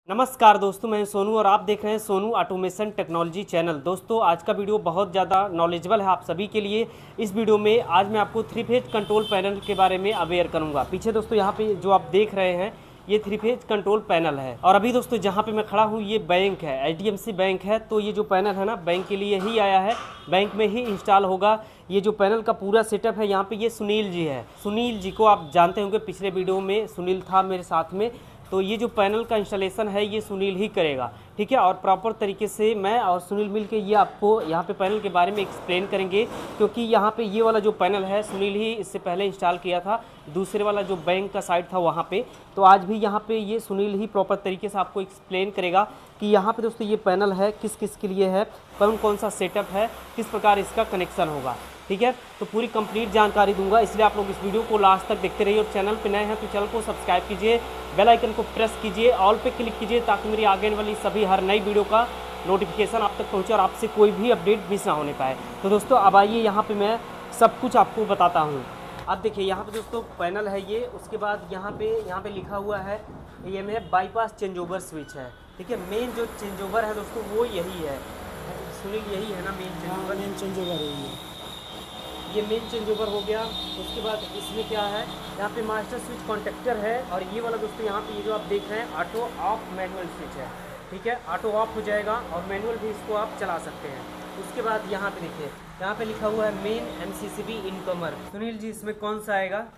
नमस्कार दोस्तों, मैं सोनू और आप देख रहे हैं सोनू ऑटोमेशन टेक्नोलॉजी चैनल। दोस्तों आज का वीडियो बहुत ज़्यादा नॉलेजेबल है आप सभी के लिए। इस वीडियो में आज मैं आपको 3 फेज कंट्रोल पैनल के बारे में अवेयर करूंगा। पीछे दोस्तों यहाँ पे जो आप देख रहे हैं ये 3 फेज कंट्रोल पैनल है। और अभी दोस्तों जहाँ पे मैं खड़ा हूँ ये बैंक है, HDFC बैंक है। तो ये जो पैनल है ना बैंक के लिए ही आया है, बैंक में ही इंस्टॉल होगा। ये जो पैनल का पूरा सेटअप है, यहाँ पे ये सुनील जी है। सुनील जी को आप जानते होंगे, पिछले वीडियो में सुनील था मेरे साथ में। तो ये जो पैनल का इंस्टॉलेशन है ये सुनील ही करेगा, ठीक है। और प्रॉपर तरीके से मैं और सुनील मिलके ये आपको यहाँ पे पैनल के बारे में एक्सप्लेन करेंगे, क्योंकि यहाँ पे ये वाला जो पैनल है सुनील ही इससे पहले इंस्टॉल किया था, दूसरे वाला जो बैंक का साइट था वहाँ पे। तो आज भी यहाँ पे ये सुनील ही प्रॉपर तरीके से आपको एक्सप्लेन करेगा कि यहाँ पे दोस्तों ये पैनल है किस किस के लिए है, कौन कौन सा सेटअप है, किस प्रकार इसका कनेक्शन होगा, ठीक है। तो पूरी कंप्लीट जानकारी दूंगा, इसलिए आप लोग इस वीडियो को लास्ट तक देखते रहिए। और चैनल पे नए हैं तो चैनल को सब्सक्राइब कीजिए, बेल आइकन को प्रेस कीजिए, ऑल पे क्लिक कीजिए, ताकि मेरी आगे वाली सभी हर नई वीडियो का नोटिफिकेशन आप तक पहुंचे और आपसे कोई भी अपडेट मिस ना होने पाए। तो दोस्तों अब आइए यहाँ पे मैं सब कुछ आपको बताता हूँ। अब देखिए यहाँ पे दोस्तों पैनल है ये। उसके बाद यहाँ पे लिखा हुआ है ये में बाईपास चेंज ओवर स्विच है, ठीक है। मेन जो चेंज ओवर है दोस्तों वो यही है, सुनील यही है ना main change over. Main change over है ये मेन चेंज ओवर हो गया। उसके बाद इसमें क्या है, यहाँ पे मास्टर स्विच कॉन्टेक्टर है। और ये वाला दोस्तों यहाँ पे ये जो आप देख रहे हैं ऑटो ऑफ मैनुअल स्विच है, ठीक है। ऑटो ऑफ हो जाएगा और मैनुअल भी इसको आप चला सकते हैं। उसके बाद यहाँ पे देखिए, यहाँ पे लिखा हुआ है main MCCB incomer. Sunil ji इसमें कौन सा आएगा?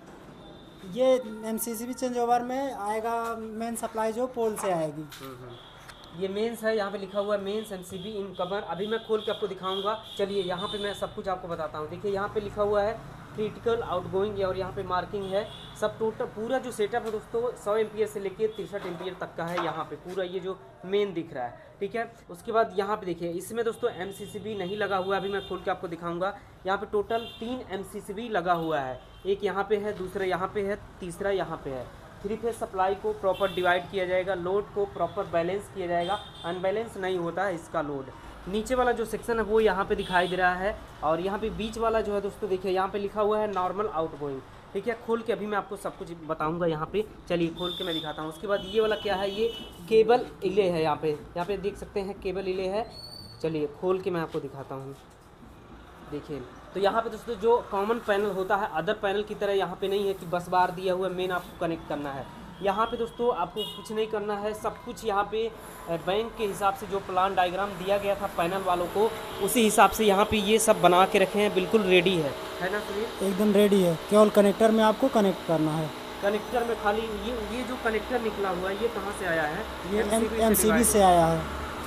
ये MCCB चेंज ओवर में आएगा, मेन सप्लाई जो पोल से आएगी। ये मेंस है, यहाँ पे लिखा हुआ है मेंस MCB इनकमर। अभी मैं खोल के आपको दिखाऊंगा। चलिए यहाँ पे मैं सब कुछ आपको बताता हूँ। देखिए यहाँ पे लिखा हुआ है क्रिटिकल आउटगोइंग, और यहाँ पे मार्किंग है सब। टोटल पूरा जो सेटअप है दोस्तों 100 एम्पियर से लेके 63 एम्पियर तक का है। यहाँ पे पूरा ये जो मेन दिख रहा है, ठीक है। उसके बाद यहाँ पे देखिए इसमें दोस्तों MCCB नहीं लगा हुआ है, अभी मैं खोल के आपको दिखाऊंगा। यहाँ पे टोटल 3 MCCB लगा हुआ है, एक यहाँ पे है, दूसरा यहाँ पे है, तीसरा यहाँ पे है। 3 फेज सप्लाई को प्रॉपर डिवाइड किया जाएगा, लोड को प्रॉपर बैलेंस किया जाएगा, अनबैलेंस नहीं होता है इसका लोड। नीचे वाला जो सेक्शन है वो यहाँ पे दिखाई दे रहा है। और यहाँ पे बीच वाला जो है दोस्तों देखिए यहाँ पे लिखा हुआ है नॉर्मल आउटगोइंग, ठीक है। खोल के अभी मैं आपको सब कुछ बताऊंगा यहाँ पे। चलिए खोल के मैं दिखाता हूँ। उसके बाद ये वाला क्या है, ये केबल इले है। यहाँ पे देख सकते हैं केबल इले है। चलिए खोल के मैं आपको दिखाता हूँ। देखिए तो यहाँ पे दोस्तों जो कॉमन पैनल होता है अदर पैनल की तरह यहाँ पे नहीं है कि बस बार दिया हुआ मेन आपको कनेक्ट करना है। यहाँ पे दोस्तों आपको कुछ नहीं करना है, सब कुछ यहाँ पे बैंक के हिसाब से जो प्लान डायग्राम दिया गया था पैनल वालों को, उसी हिसाब से यहाँ पे ये सब बना के रखे हैं। बिल्कुल रेडी है ना सुनील? एकदम रेडी है, केवल कनेक्टर में आपको कनेक्ट करना है। कनेक्टर में खाली ये जो कनेक्टर निकला हुआ है ये कहाँ से आया है? ये MCB से आया है,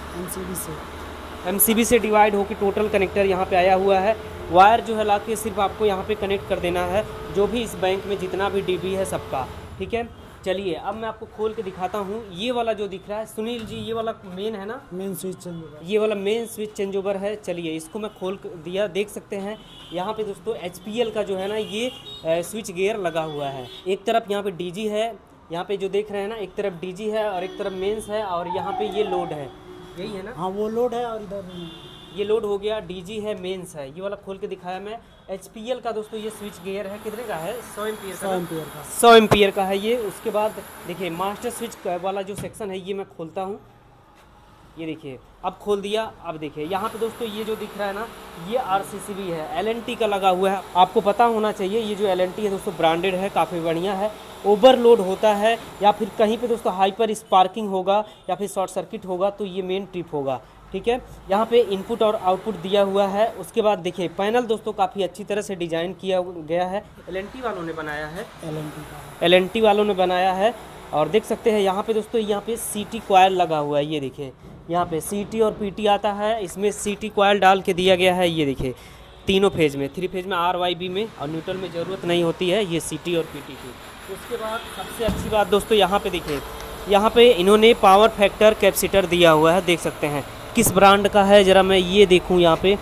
MCB से डिवाइड होकर टोटल कनेक्टर यहाँ पे आया हुआ है। वायर जो है ला के सिर्फ आपको यहाँ पे कनेक्ट कर देना है, जो भी इस बैंक में जितना भी DB है सबका, ठीक है। चलिए अब मैं आपको खोल के दिखाता हूँ। ये वाला जो दिख रहा है सुनील जी, ये वाला मेन है ना, मेन स्विच चेंज ओवर। ये वाला मेन स्विच चेंज ओवर है। चलिए इसको मैं खोल दिया, देख सकते हैं यहाँ पे दोस्तों HPL का जो है ना ये स्विच गियर लगा हुआ है। एक तरफ यहाँ पे DG है, यहाँ पे जो देख रहे हैं ना, एक तरफ DG है और एक तरफ मेन्स है, और यहाँ पे ये लोड है, यही है ना? हाँ वो लोड है, और इधर ये लोड हो गया, DG है, मेंस है। ये वाला खोल के दिखाया मैं। HPL का दोस्तों ये स्विच गियर है, कितने का है? 100 एम्पियर का। 100 एम्पियर का है ये। उसके बाद देखिए मास्टर स्विच वाला जो सेक्शन है ये मैं खोलता हूँ। ये देखिए अब खोल दिया। अब देखिए यहाँ पे दोस्तों ये जो दिख रहा है ना ये RCCB है, LNT का लगा हुआ है। आपको पता होना चाहिए ये जो LNT है दोस्तों ब्रांडेड है, काफ़ी बढ़िया है। ओवरलोड होता है या फिर कहीं पे दोस्तों हाइपर स्पार्किंग होगा या फिर शॉर्ट सर्किट होगा तो ये मेन ट्रिप होगा, ठीक है। यहाँ पे इनपुट और आउटपुट दिया हुआ है। उसके बाद देखिए पैनल दोस्तों काफ़ी अच्छी तरह से डिज़ाइन किया गया है, LNT वालों ने बनाया है, LNT वालों ने बनाया है। और देख सकते हैं यहाँ पे दोस्तों यहाँ पे CT कॉयल लगा हुआ है। ये देखिए यहाँ पे CT और PT आता है, इसमें CT कॉयल डाल के दिया गया है। ये देखिए तीनों फेज में, 3 फेज में RYB में, और न्यूट्रल में ज़रूरत नहीं होती है ये CT और PT की। उसके बाद सबसे अच्छी बात दोस्तों यहाँ पे देखिए, यहाँ पे इन्होंने पावर फैक्टर कैपेसिटर दिया हुआ है। देख सकते हैं किस ब्रांड का है, ज़रा मैं ये देखूँ। यहाँ पे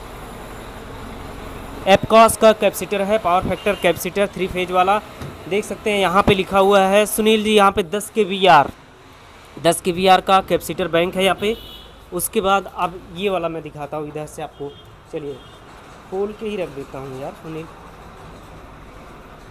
एपकॉस का कैपेसिटर है, पावर फैक्टर कैपेसिटर 3 फेज वाला। देख सकते हैं यहाँ पे लिखा हुआ है सुनील जी, यहाँ पे 10 kVAR का कैपेसिटर बैंक है यहाँ पे। उसके बाद अब ये वाला मैं दिखाता हूँ इधर से आपको। चलिए खोल के ही रख देता हूँ यार सुनील।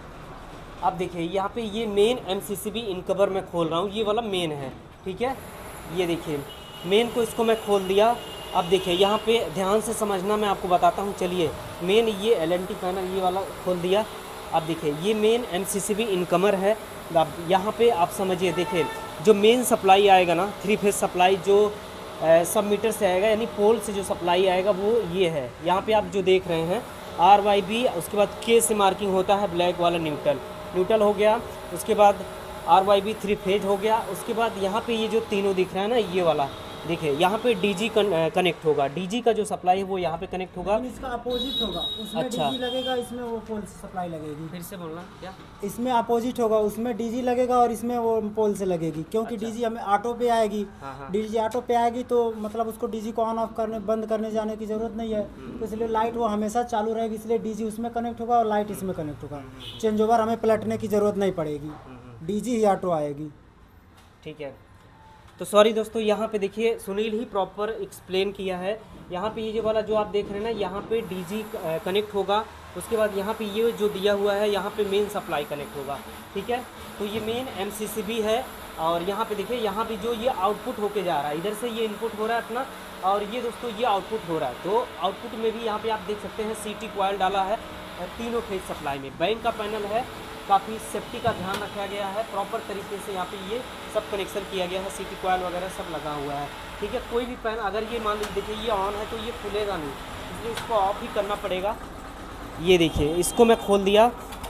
अब देखिए यहाँ पे ये मेन MCCB इनकवर मैं खोल रहा हूँ, ये वाला मेन है, ठीक है। ये देखिए मेन को इसको मैं खोल दिया। अब देखिए यहाँ पे ध्यान से समझना, मैं आपको बताता हूँ। चलिए मेन ये LNT पैनल ये वाला खोल दिया। अब देखिए ये मेन MCCB इनकमर है। अब यहाँ पे आप समझिए, देखिए जो मेन सप्लाई आएगा ना, 3 फेज सप्लाई जो सब मीटर से आएगा, यानी पोल से जो सप्लाई आएगा वो ये है। यहाँ पे आप जो देख रहे हैं RYB, उसके बाद K से मार्किंग होता है ब्लैक वाला न्यूट्रल हो गया। उसके बाद RYB 3 फेज हो गया। उसके बाद यहाँ पे ये जो तीनों दिख रहा है ना, ये वाला देखिए यहाँ पे DG कनेक्ट होगा। DG का जो सप्लाई है वो यहाँ पे कनेक्ट होगा। इसका अपोजिट होगा, उसमें अच्छा। DG लगेगा, इसमें वो पोल से सप्लाई लगेगी। फिर से बोलना क्या? इसमें अपोजिट होगा, उसमें DG लगेगा और इसमें वो पोल से लगेगी, क्योंकि अच्छा। DG हमें ऑटो पे आएगी। हाँ। DG ऑटो पे आएगी तो मतलब उसको DG को ऑन ऑफ करने बंद करने जाने की ज़रूरत नहीं है, तो इसलिए लाइट वो हमेशा चालू रहेगी, इसलिए DG उसमें कनेक्ट होगा और लाइट इसमें कनेक्ट होगा। चेंज ओवर हमें पलटने की ज़रूरत नहीं पड़ेगी, DG ही ऑटो आएगी। ठीक है। तो सॉरी दोस्तों, यहाँ पे देखिए सुनील ही प्रॉपर एक्सप्लेन किया है। यहाँ पे ये जो वाला जो आप देख रहे हैं ना, यहाँ पे DG कनेक्ट होगा। उसके बाद यहाँ पे ये जो दिया हुआ है, यहाँ पे मेन सप्लाई कनेक्ट होगा। ठीक है, तो ये मेन MCCB है। और यहाँ पे देखिए, यहाँ पे जो ये आउटपुट होके जा रहा है, इधर से ये इनपुट हो रहा है अपना, और ये दोस्तों ये आउटपुट हो रहा है। तो आउटपुट में भी यहाँ पे आप देख सकते हैं CT कॉइल डाला है तीनों फेज सप्लाई में। बैंक का पैनल है, काफ़ी सेफ्टी का ध्यान रखा गया है, प्रॉपर तरीके से यहाँ पे ये सब कनेक्शन किया गया है, CT कॉइल वगैरह सब लगा हुआ है। ठीक है, कोई भी पैन अगर ये मान लीजिए देखिए ये ऑन है तो ये खुलेगा नहीं, इसलिए इसको ऑफ ही करना पड़ेगा। ये देखिए इसको मैं खोल दिया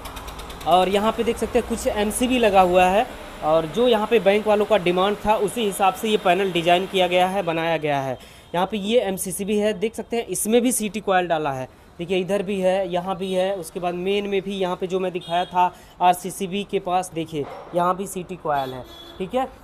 और यहाँ पे देख सकते हैं कुछ MCB लगा हुआ है, और जो यहाँ पे बैंक वालों का डिमांड था उसी हिसाब से ये पैनल डिज़ाइन किया गया है, बनाया गया है। यहाँ पे ये MCCB है, देख सकते हैं इसमें भी CT कॉइल डाला है। देखिए इधर भी है, यहाँ भी है। उसके बाद मेन में भी यहाँ पे जो मैं दिखाया था RCCB के पास, देखिए यहाँ भी CT कॉइल है। ठीक है,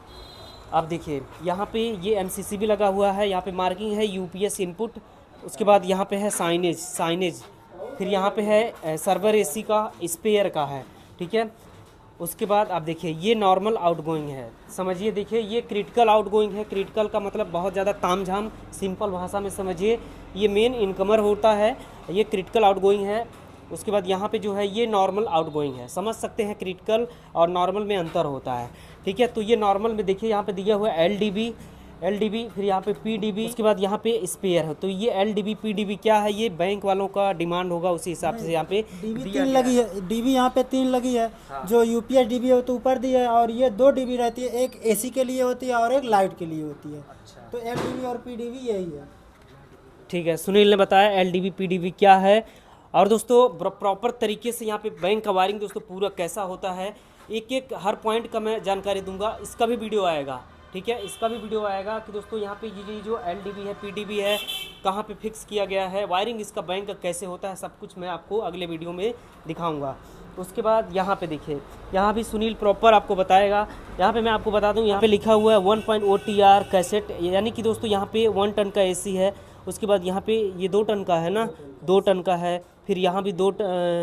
अब देखिए यहाँ पे ये MCCB लगा हुआ है, यहाँ पे मार्किंग है UPS इनपुट। उसके बाद यहाँ पे है साइनेज, फिर यहाँ पे है सर्वर AC का, स्पेयर का है। ठीक है, उसके बाद आप देखिए ये नॉर्मल आउटगोइंग है, समझिए। देखिए ये क्रिटिकल आउटगोइंग है। क्रिटिकल का मतलब बहुत ज़्यादा तामझाम, सिंपल भाषा में समझिए, ये मेन इनकमर होता है, ये क्रिटिकल आउटगोइंग है। उसके बाद यहाँ पे जो है ये नॉर्मल आउटगोइंग है। समझ सकते हैं क्रिटिकल और नॉर्मल में अंतर होता है। ठीक है, तो ये नॉर्मल में देखिए यहाँ पे दिया हुआ है LDB, फिर यहाँ पे PDB, उसके बाद यहाँ पे स्पेयर है। तो ये LDB PDB क्या है, ये बैंक वालों का डिमांड होगा, उसी हिसाब से यहाँ पे DB 3 लगी है, DB यहाँ पे 3 लगी है। हाँ। जो UPS DB है तो ऊपर दी है, और ये 2 DB रहती है, एक AC के लिए होती है और एक लाइट के लिए होती है। अच्छा। तो LDB और PDB यही है। ठीक है, सुनील ने बताया LDB PDB क्या है। और दोस्तों प्रॉपर तरीके से यहाँ पे बैंक का वायरिंग दोस्तों पूरा कैसा होता है, एक हर पॉइंट का मैं जानकारी दूंगा। इसका भी वीडियो आएगा। ठीक है, इसका भी वीडियो आएगा कि दोस्तों यहाँ पे ये जो LDB है PDB है कहाँ पे फिक्स किया गया है, वायरिंग इसका बैंक का कैसे होता है, सब कुछ मैं आपको अगले वीडियो में दिखाऊंगा। उसके बाद यहाँ पे देखिए, यहाँ भी सुनील प्रॉपर आपको बताएगा। यहाँ पे मैं आपको बता दूँ, यहाँ पे लिखा हुआ है 1.0 TR कैसेट, यानी कि दोस्तों यहाँ पे 1 टन का AC है। उसके बाद यहाँ पे ये 2 टन का है ना, 2 टन का है। फिर यहाँ भी 2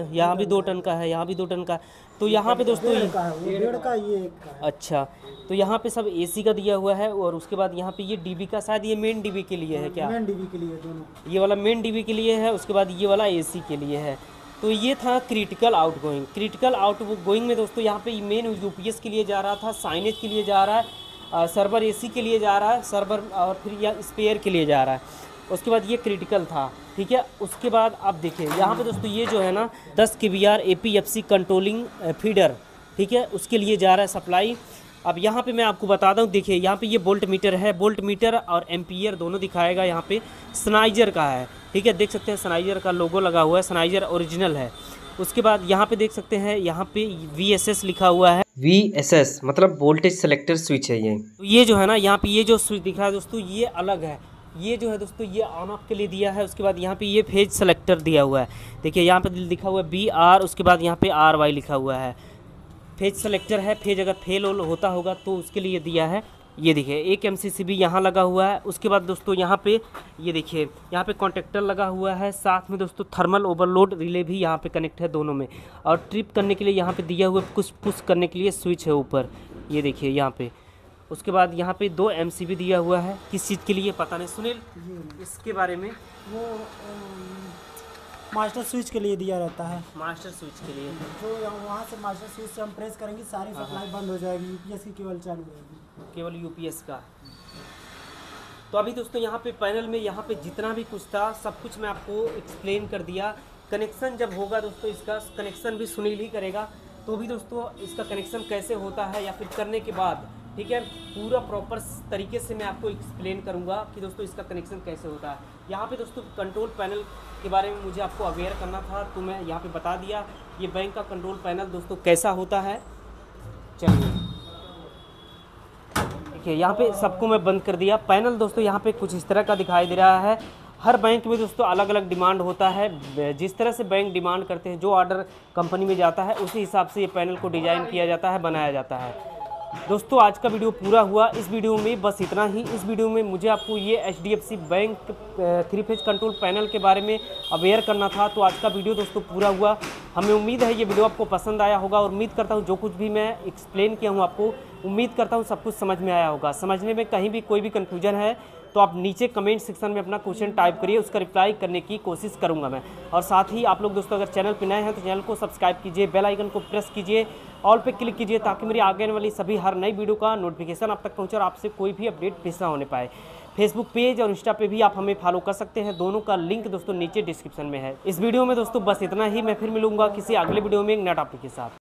टन का है, यहाँ भी 2 टन का। तो यहाँ पे दोस्तों डेढ़ का ये एक का है। अच्छा, तो यहाँ पे सब AC का दिया हुआ है। और उसके बाद यहाँ पे ये DB का, शायद ये मेन DB के लिए है क्या? मेन DB के लिए दोनों। ये वाला मेन DB के लिए है, उसके बाद ये वाला AC के लिए है। तो ये था क्रिटिकल आउटगोइंग। क्रिटिकल आउटगोइंग में दोस्तों यहाँ पे मेन UPS के लिए जा रहा था, साइनेज के लिए जा रहा है, सर्वर AC के लिए जा रहा है, सर्वर और फिर या स्पेयर के लिए जा रहा है। उसके बाद ये क्रिटिकल था। ठीक है, उसके बाद आप देखिए यहाँ पे दोस्तों ये जो है ना 10 kVAR APFC कंट्रोलिंग फीडर, ठीक है, उसके लिए जा रहा है सप्लाई। अब यहाँ पे मैं आपको बता दूँ, देखिए यहाँ पे ये वोल्ट मीटर है, वोल्ट मीटर और एम्पियर दोनों दिखाएगा। यहाँ पे सनाइजर का है। ठीक है, देख सकते हैं सनाइजर का लोगो लगा हुआ है, सनाइजर ओरिजिनल है। उसके बाद यहाँ पे देख सकते हैं, यहाँ पे VSS लिखा हुआ है। VSS मतलब वोल्टेज सेलेक्टर स्विच है ये। तो ये जो है ना, यहाँ पे ये जो स्विच दिख रहा है दोस्तों, ये अलग है। ये जो है दोस्तों ये ऑन ऑफ के लिए दिया है। उसके बाद यहाँ पे ये फेज सेलेक्टर दिया हुआ है। देखिए यहाँ पे लिखा हुआ है BR, उसके बाद यहाँ पे RY लिखा हुआ है। फेज सेलेक्टर है, फेज अगर फेल होता होगा तो उसके लिए दिया है। ये देखिए एक MCCB यहाँ लगा हुआ है। उसके बाद दोस्तों यहाँ पे ये देखिए, यहाँ पे कॉन्टेक्टर लगा हुआ है, साथ में दोस्तों थर्मल ओवरलोड रिले भी यहाँ पे कनेक्ट है दोनों में। और ट्रिप करने के लिए यहाँ पे दिया हुआ कुछ पुश करने के लिए स्विच है ऊपर, ये देखिए यहाँ पे। उसके बाद यहाँ पे 2 MCB दिया हुआ है, किस चीज़ के लिए पता नहीं सुनील इसके बारे में। वो मास्टर स्विच के लिए दिया रहता है। मास्टर स्विच के लिए जो वहाँ से मास्टर स्विच से हम प्रेस करेंगे, सारी सप्लाई बंद हो जाएगी, UPS की केवल चालू रहेगी। केवल यूपीएस का। तो अभी दोस्तों यहाँ पे पैनल में यहाँ पे जितना भी कुछ था सब कुछ मैं आपको एक्सप्लेन कर दिया। कनेक्शन जब होगा दोस्तों, इसका कनेक्शन भी सुनील ही करेगा, तो भी दोस्तों इसका कनेक्शन कैसे होता है या फिर करने के बाद, ठीक है, पूरा प्रॉपर तरीके से मैं आपको एक्सप्लेन करूंगा कि दोस्तों इसका कनेक्शन कैसे होता है। यहाँ पे दोस्तों कंट्रोल पैनल के बारे में मुझे आपको अवेयर करना था, तो मैं यहाँ पे बता दिया। ये बैंक का कंट्रोल पैनल दोस्तों कैसा होता है, चलिए देखिए यहाँ पे सबको मैं बंद कर दिया। पैनल दोस्तों यहाँ पे कुछ इस तरह का दिखाई दे रहा है। हर बैंक में दोस्तों अलग अलग डिमांड होता है, जिस तरह से बैंक डिमांड करते हैं, जो ऑर्डर कंपनी में जाता है उसी हिसाब से ये पैनल को डिज़ाइन किया जाता है, बनाया जाता है। दोस्तों आज का वीडियो पूरा हुआ। इस वीडियो में बस इतना ही। इस वीडियो में मुझे आपको ये HDFC bank 3 phase control panel के बारे में अवेयर करना था, तो आज का वीडियो दोस्तों पूरा हुआ। हमें उम्मीद है ये वीडियो आपको पसंद आया होगा, और उम्मीद करता हूँ जो कुछ भी मैं एक्सप्लेन किया हूँ आपको, उम्मीद करता हूँ सब कुछ समझ में आया होगा। समझने में कहीं भी कोई भी कन्फ्यूजन है तो आप नीचे कमेंट सेक्शन में अपना क्वेश्चन टाइप करिए, उसका रिप्लाई करने की कोशिश करूंगा मैं। और साथ ही आप लोग दोस्तों अगर चैनल पर नए हैं तो चैनल को सब्सक्राइब कीजिए, बेल आइकन को प्रेस कीजिए, ऑल पे क्लिक कीजिए, ताकि मेरी आगे आने वाली सभी हर नई वीडियो का नोटिफिकेशन आप तक पहुंचे और आपसे कोई भी अपडेट मिस ना होने पाए। फेसबुक पेज और इंस्टा पे भी आप हमें फॉलो कर सकते हैं, दोनों का लिंक दोस्तों नीचे डिस्क्रिप्शन में है। इस वीडियो में दोस्तों बस इतना ही। मैं फिर मिलूंगा किसी अगले वीडियो में एक नया टॉपिक के साथ।